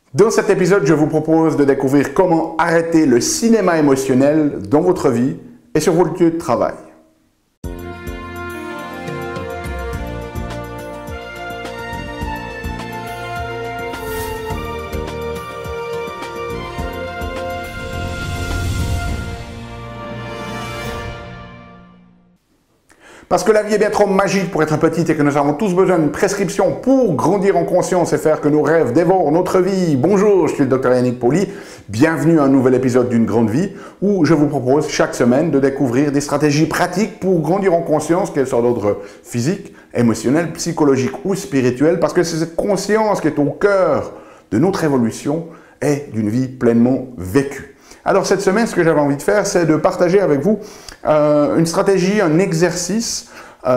Dans cet épisode, je vous propose de découvrir comment arrêter le cinéma émotionnel dans votre vie et sur votre lieu de travail. Parce que la vie est bien trop magique pour être petite et que nous avons tous besoin d'une prescription pour grandir en conscience et faire que nos rêves dévorent notre vie. Bonjour, je suis le Dr Yannick Pauly. Bienvenue à un nouvel épisode d'une grande vie où je vous propose chaque semaine de découvrir des stratégies pratiques pour grandir en conscience, qu'elles soient d'ordre physique, émotionnel, psychologique ou spirituel, parce que c'est cette conscience qui est au cœur de notre évolution et d'une vie pleinement vécue. Alors cette semaine, ce que j'avais envie de faire, c'est de partager avec vous une stratégie, un exercice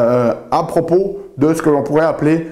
à propos de ce que l'on pourrait appeler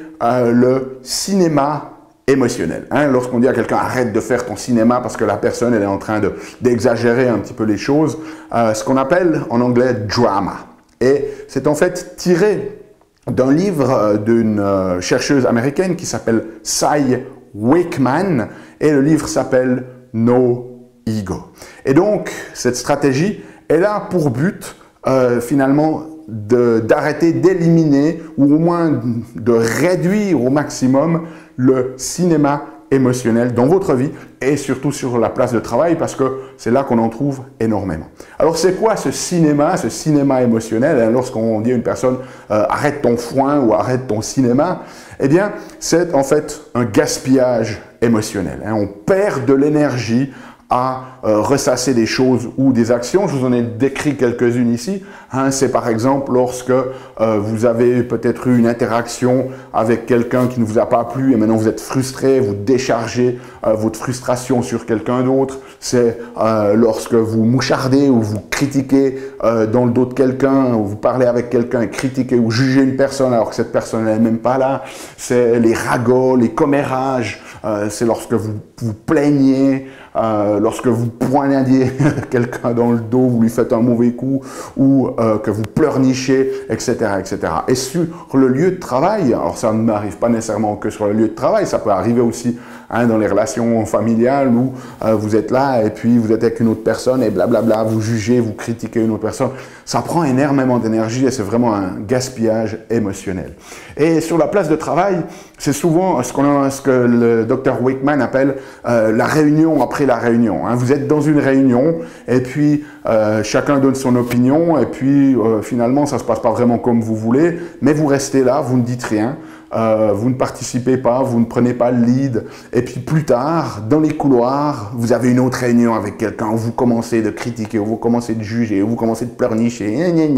le cinéma émotionnel. Lorsqu'on dit à quelqu'un « arrête de faire ton cinéma » parce que la personne elle est en train d'exagérer un petit peu les choses, ce qu'on appelle en anglais « drama ». Et c'est en fait tiré d'un livre d'une chercheuse américaine qui s'appelle Cy Wakeman et le livre s'appelle « No Ego ». Et donc, cette stratégie, elle a pour but, finalement, d'arrêter, d'éliminer, ou au moins de réduire au maximum le cinéma émotionnel dans votre vie et surtout sur la place de travail parce que c'est là qu'on en trouve énormément. Alors, c'est quoi ce cinéma émotionnel? Lorsqu'on dit à une personne « arrête ton foin » ou « arrête ton cinéma », eh bien, c'est en fait un gaspillage émotionnel. On perd de l'énergie à ressasser des choses ou des actions. Je vous en ai décrit quelques-unes ici. C'est par exemple lorsque vous avez peut-être eu une interaction avec quelqu'un qui ne vous a pas plu et maintenant vous êtes frustré, vous déchargez votre frustration sur quelqu'un d'autre. C'est lorsque vous mouchardez ou vous critiquez dans le dos de quelqu'un, ou vous parlez avec quelqu'un et critiquez ou jugez une personne alors que cette personne n'est même pas là. C'est les ragots, les commérages. C'est lorsque vous vous plaignez, lorsque vous poignardez quelqu'un dans le dos, vous lui faites un mauvais coup ou que vous pleurnichez, etc., etc. Et sur le lieu de travail, alors ça ne m'arrive pas nécessairement que sur le lieu de travail, ça peut arriver aussi dans les relations familiales où vous êtes là et puis vous êtes avec une autre personne et blablabla, vous jugez, vous critiquez une autre personne. Ça prend énormément d'énergie et c'est vraiment un gaspillage émotionnel. Et sur la place de travail, c'est souvent ce que le Dr Wakeman appelle la réunion après la réunion. Vous êtes dans une réunion et puis chacun donne son opinion et puis finalement ça ne se passe pas vraiment comme vous voulez, mais vous restez là, vous ne dites rien. Vous ne participez pas, vous ne prenez pas le lead et puis plus tard, dans les couloirs, vous avez une autre réunion avec quelqu'un où vous commencez de critiquer, où vous commencez de juger, où vous commencez de pleurnicher,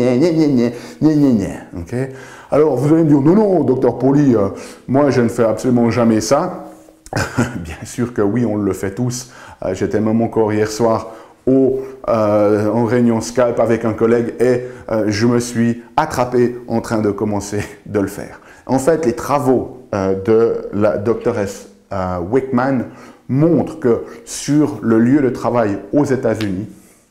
okay? Alors vous allez me dire, non, Dr Pauly, moi je ne fais absolument jamais ça. Bien sûr que oui, on le fait tous. J'étais même encore hier soir en réunion Skype avec un collègue et je me suis attrapé en train de commencer de le faire. En fait, les travaux de la doctoresse Wakeman montrent que sur le lieu de travail aux États-Unis,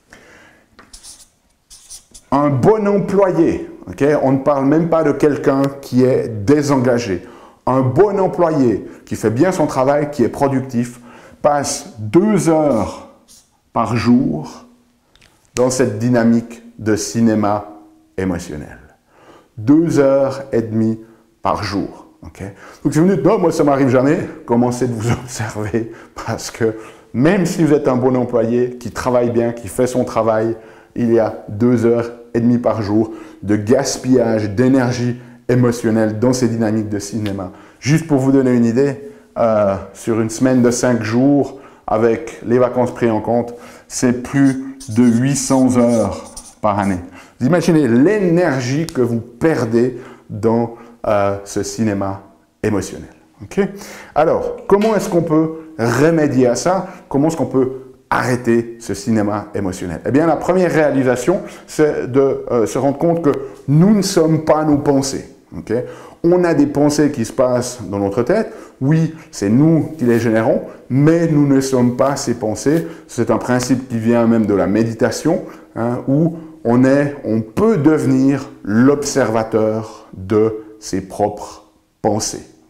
un bon employé, on ne parle même pas de quelqu'un qui est désengagé, un bon employé qui fait bien son travail, qui est productif, passe 2 heures par jour dans cette dynamique de cinéma émotionnel. 2 heures et demie par jour. Donc si vous me dites, non, moi ça ne m'arrive jamais, commencez de vous observer parce que même si vous êtes un bon employé qui travaille bien, qui fait son travail, il y a 2 heures et demie par jour de gaspillage d'énergie émotionnelle dans ces dynamiques de cinéma. Juste pour vous donner une idée, sur une semaine de 5 jours, avec les vacances prises en compte, c'est plus de 800 heures par année. Vous imaginez l'énergie que vous perdez dans ce cinéma émotionnel. Alors, comment est-ce qu'on peut remédier à ça? Comment est-ce qu'on peut arrêter ce cinéma émotionnel? Eh bien, la première réalisation, c'est de se rendre compte que nous ne sommes pas nos pensées. On a des pensées qui se passent dans notre tête. Oui, c'est nous qui les générons, mais nous ne sommes pas ces pensées. C'est un principe qui vient même de la méditation, où on peut devenir l'observateur de ses propres pensées.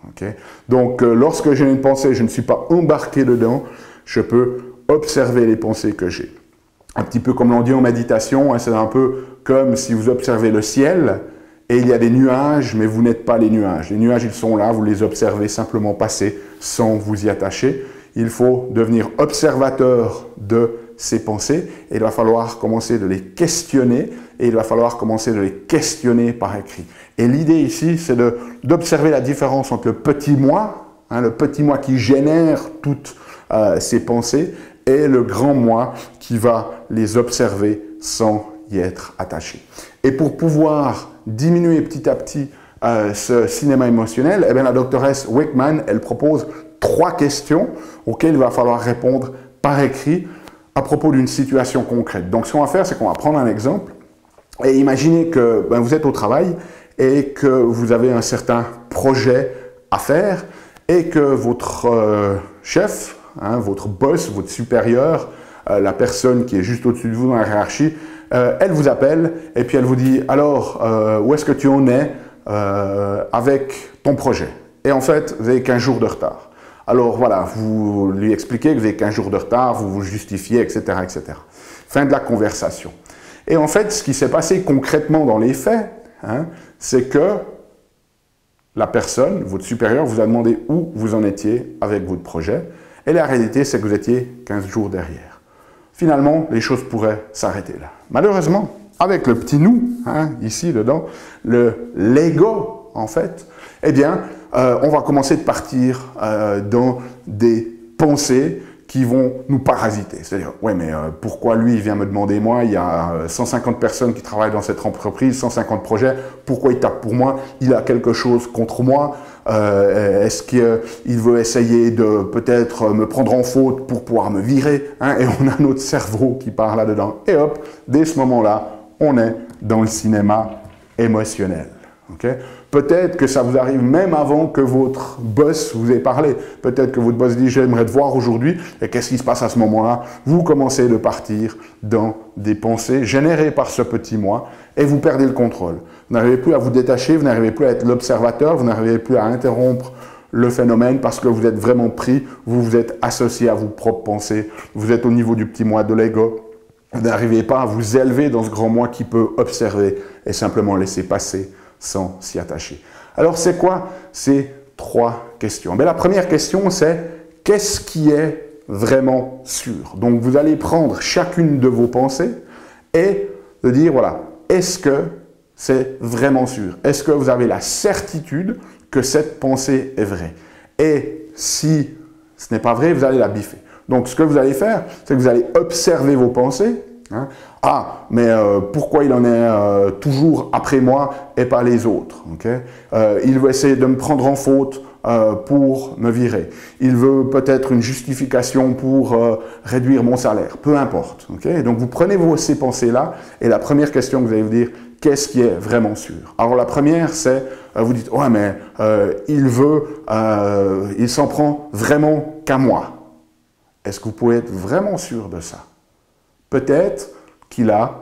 Okay? Donc, lorsque j'ai une pensée, je ne suis pas embarqué dedans, je peux observer les pensées que j'ai. Un petit peu comme l'on dit en méditation, hein, c'est un peu comme si vous observez le ciel et il y a des nuages, mais vous n'êtes pas les nuages. Les nuages, ils sont là, vous les observez simplement passer sans vous y attacher. Il faut devenir observateur de ces pensées et il va falloir commencer de les questionner et il va falloir commencer de les questionner par écrit. Et l'idée ici, c'est d'observer la différence entre le petit moi, hein, le petit moi qui génère toutes ces pensées, et le grand moi qui va les observer sans y être attaché. Et pour pouvoir diminuer petit à petit ce cinéma émotionnel, eh bien, la doctoresse Wickman, elle propose 3 questions auxquelles il va falloir répondre par écrit à propos d'une situation concrète. Donc, ce qu'on va faire, c'est qu'on va prendre un exemple et imaginez que vous êtes au travail et que vous avez un certain projet à faire et que votre chef, hein, votre boss, votre supérieur, la personne qui est juste au-dessus de vous dans la hiérarchie, elle vous appelle et puis elle vous dit « Alors, où est-ce que tu en es avec ton projet ?» Et en fait, vous avez 15 jours de retard. Alors voilà, vous lui expliquez que vous avez 15 jours de retard, vous vous justifiez, etc., etc. Fin de la conversation. Et en fait, ce qui s'est passé concrètement dans les faits, hein, c'est que la personne, votre supérieur, vous a demandé où vous en étiez avec votre projet. Et la réalité, c'est que vous étiez 15 jours derrière. Finalement, les choses pourraient s'arrêter là. Malheureusement, avec le petit nous, hein, ici, dedans, l'ego, en fait, eh bien, on va commencer de partir dans des pensées qui vont nous parasiter. C'est-à-dire, ouais, mais pourquoi lui, il vient me demander, moi, il y a 150 personnes qui travaillent dans cette entreprise, 150 projets, pourquoi il tape pour moi? Il a quelque chose contre moi? Est-ce qu'il veut essayer de peut-être me prendre en faute pour pouvoir me virer, hein? Et on a notre cerveau qui part là-dedans. Et hop, dès ce moment-là, on est dans le cinéma émotionnel. Okay? Peut-être que ça vous arrive même avant que votre boss vous ait parlé. Peut-être que votre boss dit « j'aimerais te voir aujourd'hui » et qu'est-ce qui se passe à ce moment-là? Vous commencez de partir dans des pensées générées par ce petit moi et vous perdez le contrôle. Vous n'arrivez plus à vous détacher, vous n'arrivez plus à être l'observateur, vous n'arrivez plus à interrompre le phénomène parce que vous êtes vraiment pris, vous vous êtes associé à vos propres pensées, vous êtes au niveau du petit moi de l'ego. Vous n'arrivez pas à vous élever dans ce grand moi qui peut observer et simplement laisser passer sans s'y attacher. Alors, c'est quoi ces 3 questions? La première question, c'est qu'est-ce qui est vraiment sûr? Donc, vous allez prendre chacune de vos pensées et de dire, voilà, est-ce que c'est vraiment sûr? Est-ce que vous avez la certitude que cette pensée est vraie? Et si ce n'est pas vrai, vous allez la biffer. Donc, ce que vous allez faire, c'est que vous allez observer vos pensées. Hein? Ah, mais pourquoi il en est toujours après moi et pas les autres? Okay? Il veut essayer de me prendre en faute pour me virer. Il veut peut-être une justification pour réduire mon salaire. Peu importe. Okay? Donc, vous prenez ces pensées-là et la première question que vous allez vous dire, qu'est-ce qui est vraiment sûr? Alors, la première, c'est, vous dites, ouais, mais il s'en prend vraiment qu'à moi. Est-ce que vous pouvez être vraiment sûr de ça? Peut-être qu'il a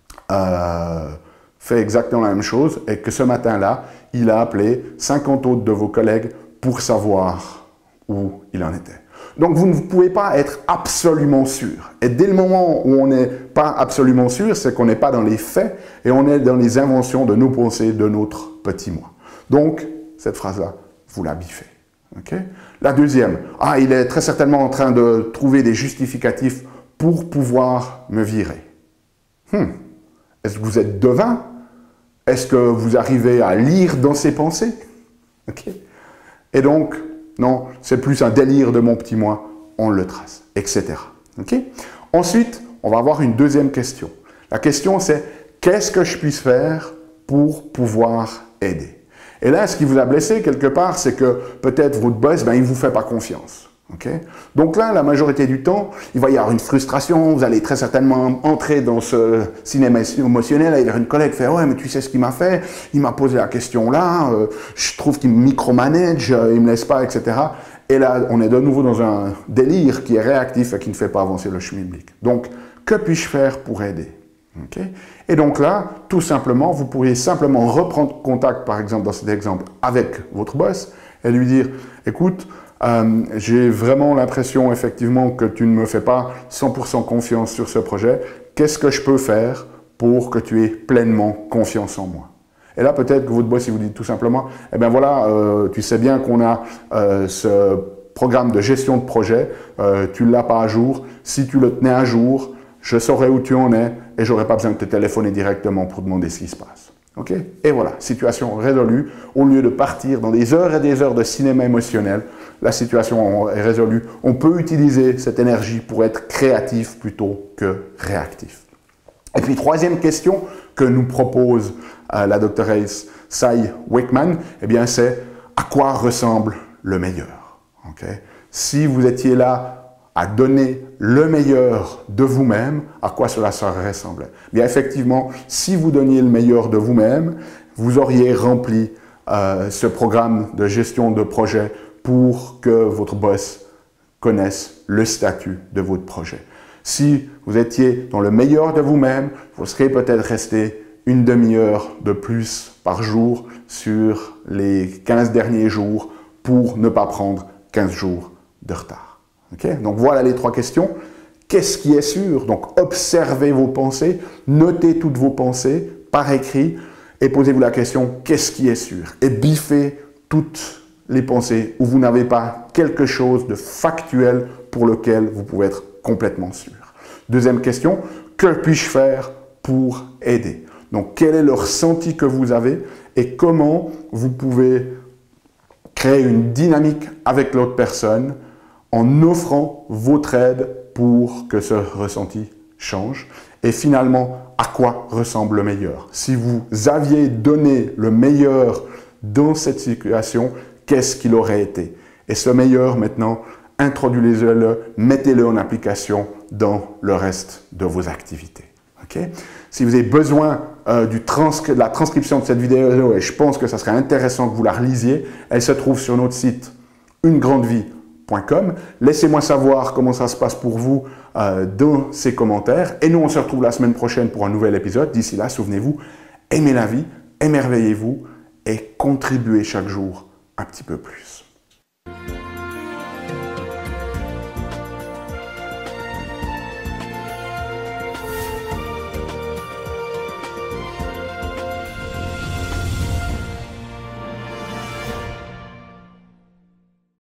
fait exactement la même chose et que ce matin-là, il a appelé 50 autres de vos collègues pour savoir où il en était. Donc, vous ne pouvez pas être absolument sûr. Et dès le moment où on n'est pas absolument sûr, c'est qu'on n'est pas dans les faits et on est dans les inventions de nos pensées, de notre petit moi. Donc, cette phrase-là, vous la biffez. Okay? La deuxième, il est très certainement en train de trouver des justificatifs pour pouvoir me virer. Est-ce que vous êtes devin? Est-ce que vous arrivez à lire dans ses pensées? Okay. Et donc, non, c'est plus un délire de mon petit moi, on le trace, etc. Okay. Ensuite, on va avoir une deuxième question. La question, c'est qu'est-ce que je puisse faire pour pouvoir aider? Et là, ce qui vous a blessé quelque part, c'est que peut-être votre boss, il ne vous fait pas confiance. Okay? Donc là, la majorité du temps, il va y avoir une frustration, vous allez très certainement entrer dans ce cinéma émotionnel, il y a une collègue qui fait « Ouais, mais tu sais ce qu'il m'a fait, il m'a posé la question là, je trouve qu'il me micromanage, il me laisse pas, etc. » Et là, on est de nouveau dans un délire qui est réactif et qui ne fait pas avancer le schmilblick. Donc, que puis-je faire pour aider? Okay? Et donc là, tout simplement, vous pourriez simplement reprendre contact, par exemple, dans cet exemple, avec votre boss et lui dire « Écoute, j'ai vraiment l'impression effectivement que tu ne me fais pas 100% confiance sur ce projet. Qu'est-ce que je peux faire pour que tu aies pleinement confiance en moi ?» Et là, peut-être que votre boss, il vous dit tout simplement « Eh bien voilà, tu sais bien qu'on a ce programme de gestion de projet, tu ne l'as pas à jour. Si tu le tenais à jour, je saurais où tu en es et je n'aurais pas besoin de te téléphoner directement pour demander ce qui se passe. » Ok? Et voilà, situation résolue. Au lieu de partir dans des heures et des heures de cinéma émotionnel, la situation est résolue. On peut utiliser cette énergie pour être créatif plutôt que réactif. Et puis, troisième question que nous propose la Dr. Sai Wakeman, eh bien, c'est à quoi ressemble le meilleur? Okay? Si vous étiez là à donner le meilleur de vous-même, à quoi cela ressembler? Bien, effectivement, si vous donniez le meilleur de vous-même, vous auriez rempli ce programme de gestion de projet pour que votre boss connaisse le statut de votre projet. Si vous étiez dans le meilleur de vous-même, vous serez peut-être resté une demi-heure de plus par jour sur les 15 derniers jours pour ne pas prendre 15 jours de retard. Okay? Donc voilà les trois questions. Qu'est-ce qui est sûr? Donc observez vos pensées, notez toutes vos pensées par écrit et posez-vous la question qu'est-ce qui est sûr? Et biffez toutes les pensées où vous n'avez pas quelque chose de factuel pour lequel vous pouvez être complètement sûr. Deuxième question, que puis-je faire pour aider? Donc quel est le ressenti que vous avez et comment vous pouvez créer une dynamique avec l'autre personne en offrant votre aide pour que ce ressenti change. Et finalement, à quoi ressemble le meilleur? Si vous aviez donné le meilleur dans cette situation, qu'est-ce qu'il aurait été? Et ce meilleur, maintenant, introduisez-le, mettez-le en application dans le reste de vos activités. Okay? Si vous avez besoin de la transcription de cette vidéo, et je pense que ça serait intéressant que vous la relisiez, elle se trouve sur notre site unegrandevie.com. Laissez-moi savoir comment ça se passe pour vous dans ces commentaires. Et nous, on se retrouve la semaine prochaine pour un nouvel épisode. D'ici là, souvenez-vous, aimez la vie, émerveillez-vous et contribuez chaque jour un petit peu plus.